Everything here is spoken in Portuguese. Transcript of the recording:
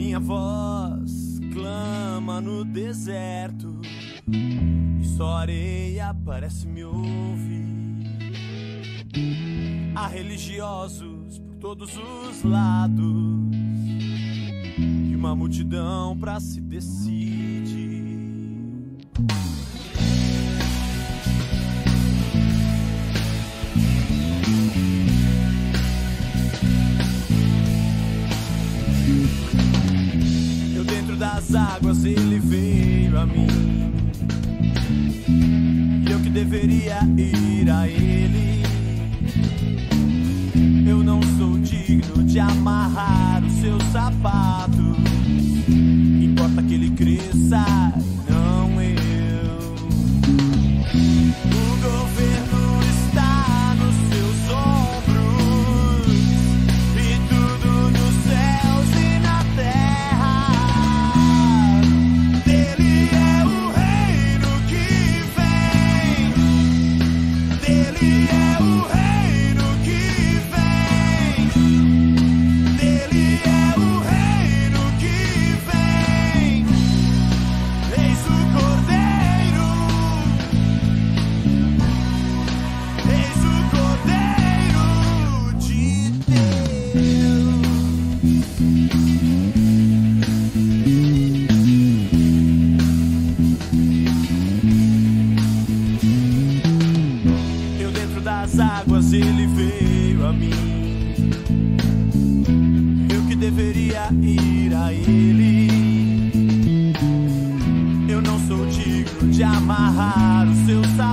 minha voz clama no deserto e só areia parece me ouvir. Há religiosos por todos os lados e uma multidão pra se decidir. Eu dentro das águas, ele veio a mim, e eu que deveria ir a ele. Eu não sou digno de amarrar os seus sapatos. Importa que ele cresça, não eu. O governo está nos seus ombros e tudo nos céus e na terra. Dele é o reino que vem. Dele é o reino que vem. Dele é o reino que vem. Eis o Cordeiro. Eis o Cordeiro de Deus. Eu dentro das águas, ele veio a mim. Eu que deveria ir a ele. Eu não sou digno de amarrar o seu sapato.